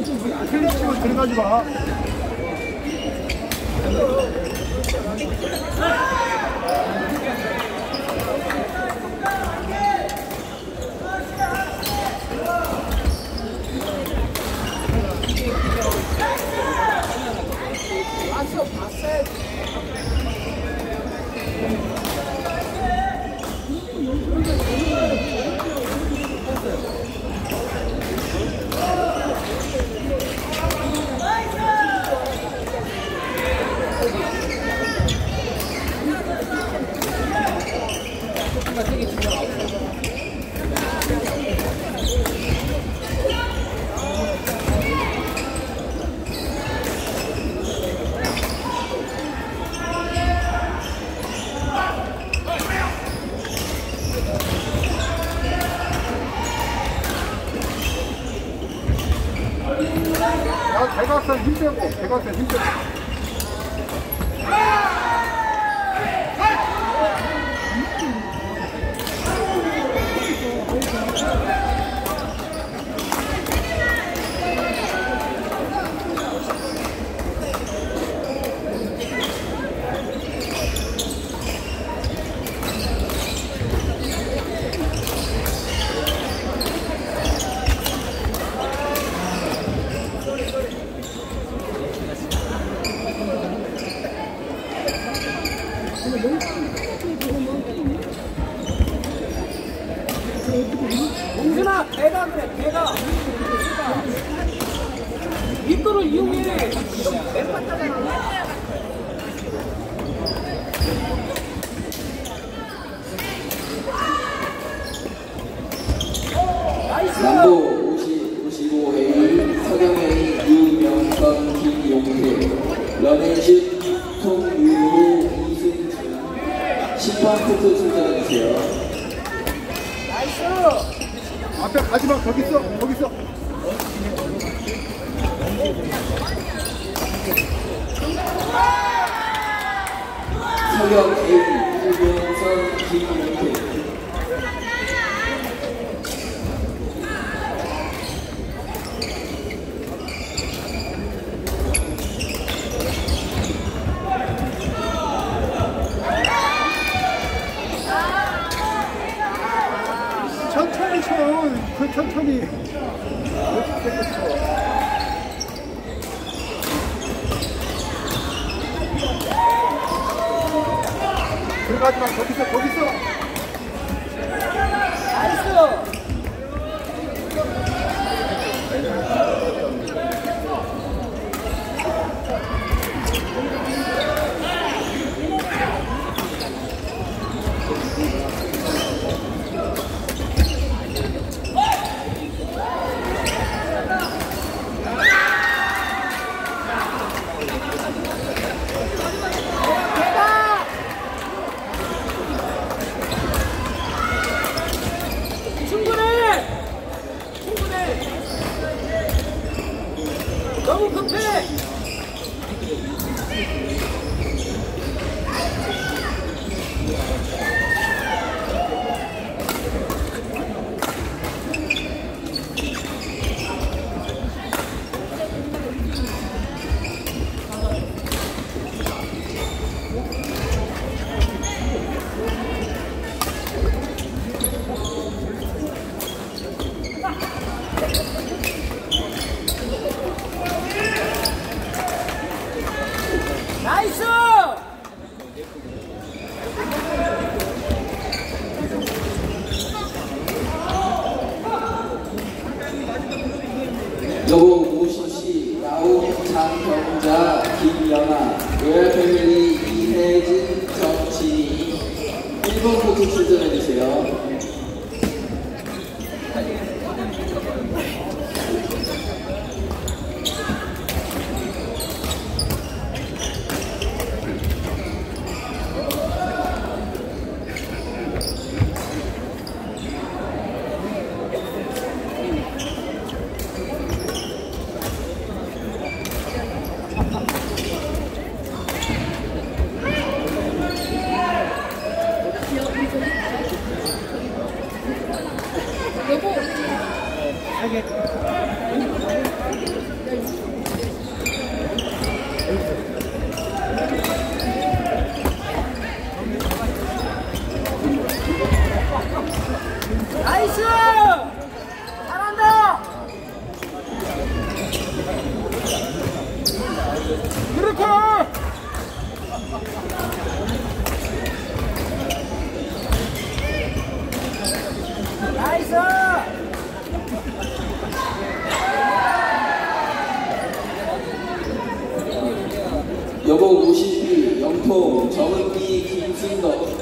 클릭치고 들어가지 마. 대각선 힘 빼고, 대각선 힘 빼고. 공준아, 배가 그래, 배가. 입도를 이용해. 남부 55A 서경A 유명선 김용태 런앤슛 송유호 이승준 심판 코트 출전해주세요. 나이스. 앞에 가지마. 거기 있어. 거기 있어. 서경 A 유명선 김용태 천천히 쳐. 그 천천히. 들어가지 마. 거기 있어. 거기 있어. 나이스. 너무 급해! 나이스! 여보 오시시 야옹 장경자 김연아 로얄패밀리 이혜진 정진이 1번 코트 출전해주세요. 여고 52 영통 정은미 김승덕.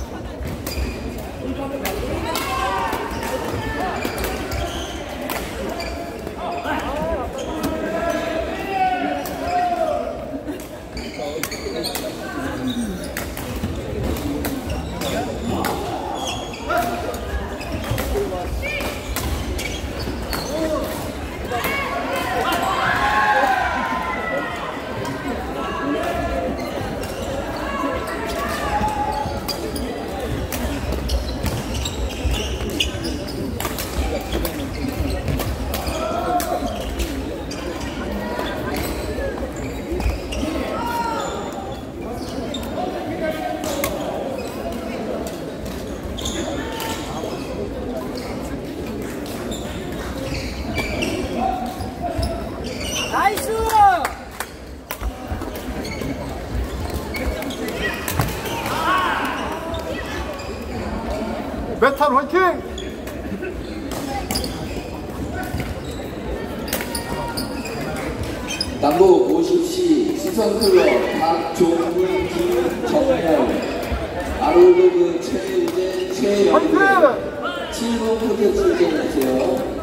나이스! 메탈 화이팅! 남부 50시 수성클럽 박종훈 김정렬 아롤로그 최우재 최영대 화이팅! 7번 포트 출전해주세요.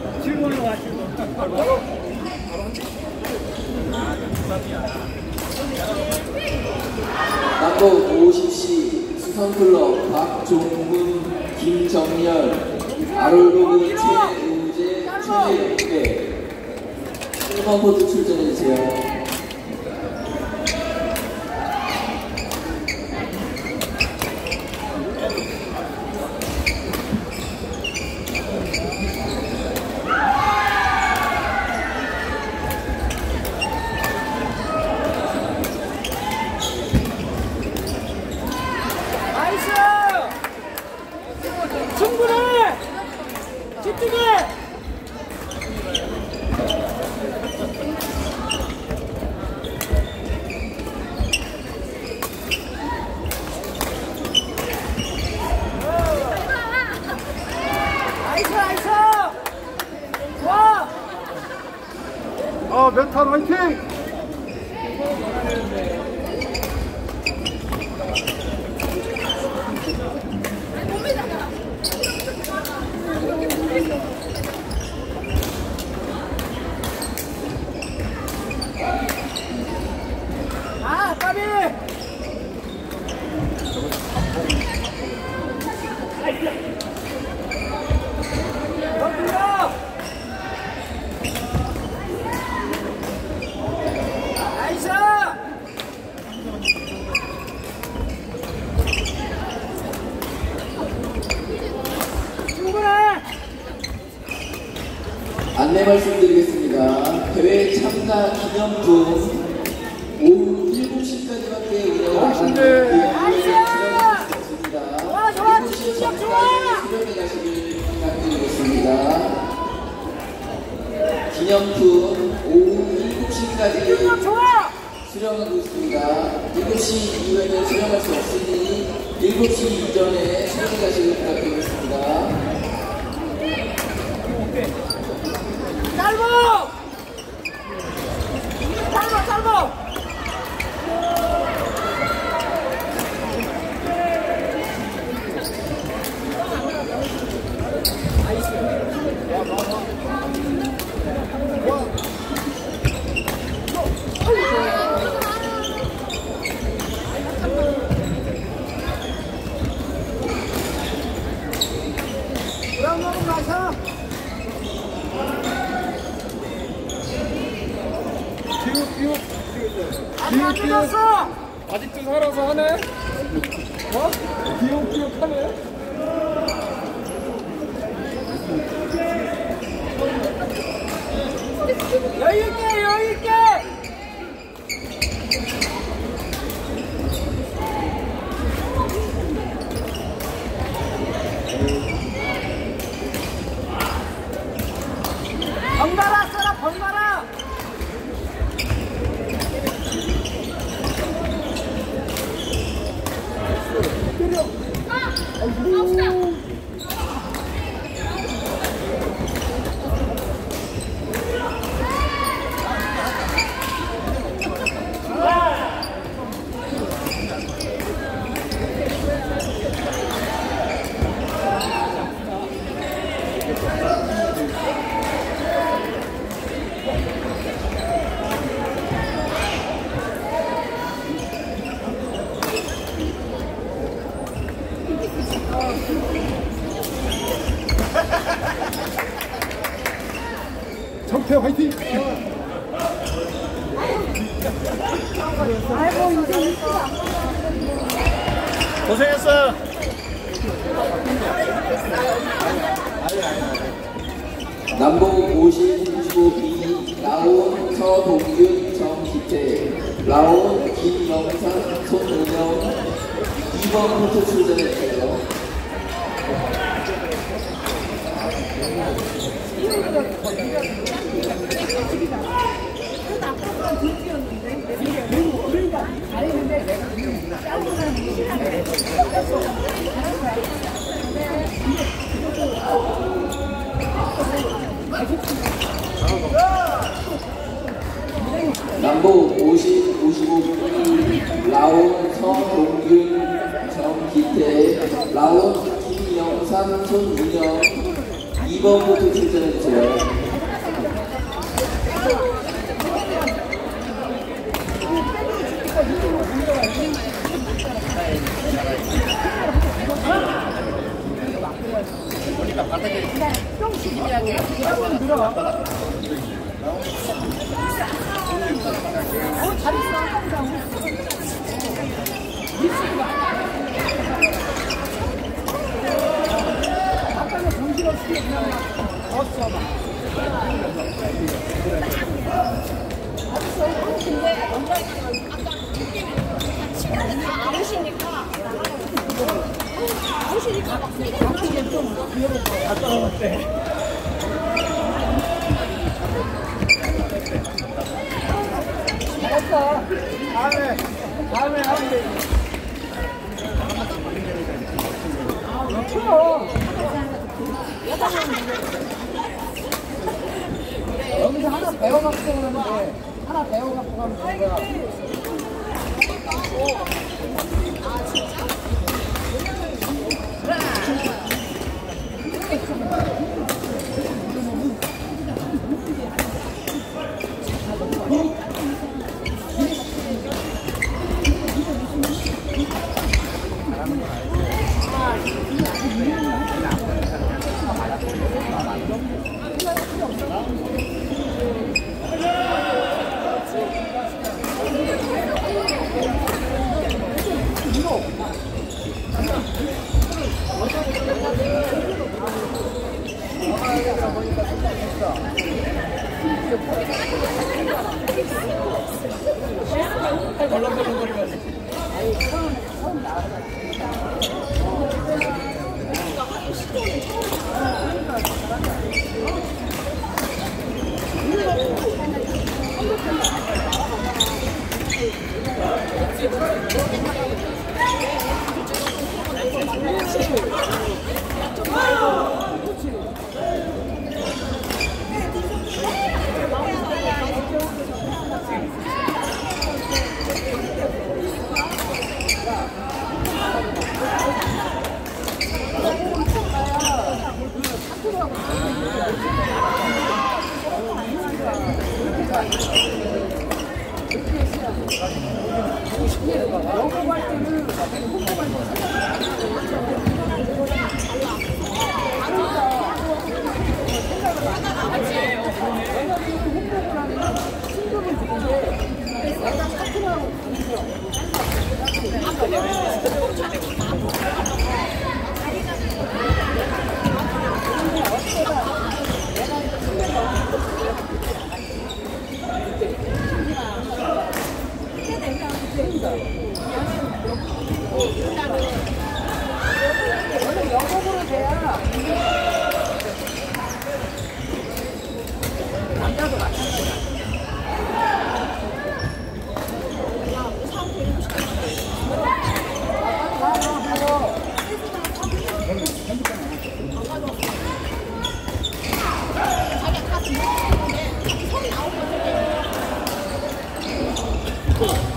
남부 50시 수성클럽 박종훈 김정렬 아롤로그 최우재 최영대 1번 포트 출전해주세요. 나이스! 충분해! 집중해! 나이스 나이스! 좋아! 아 메탈 화이팅! 아 까비! 넘겨! 나이스! 충분해! 안내 말씀드리겠습니다. 대회 참가 기념품 오후 7시까지밖에 운영을 안 하는 수령할 수 없습니다. 좋아, 좋아, 7시 집중력 좋아! 전까지 수령해 가시길 부탁드리겠습니다. 기념품 오후 7시까지 집중력 좋아! 수령하고 있습니다. 7시 이후에는 수령할 수 없으니 7시 이전에 수령해 가시길 부탁드리겠습니다. 짧아! 짧아 짧아! 그럼 먹으면 마셔! 안 죽였어! 아직도 살아서 하네? 어? 기억하네? 여유있게 여유있게! 번갈아 써라 번갈아! 고생했어. 남북 55B 라온 서동균 정기태 라온 김영상 손은영 2번 코트 출전했어요. 남북 55B 라온 서동균 정기태 라온 김영상 손은영 2번 코트 출전했어요. 다음에 하면 돼. 여기서 하나 배워갖고 그러는데 하나 배워갖고 가면 되는 거야. 원래 영업으로 돼야 남자도 마찬가지야. 자기가 가서 먹는데 손이 나오거든.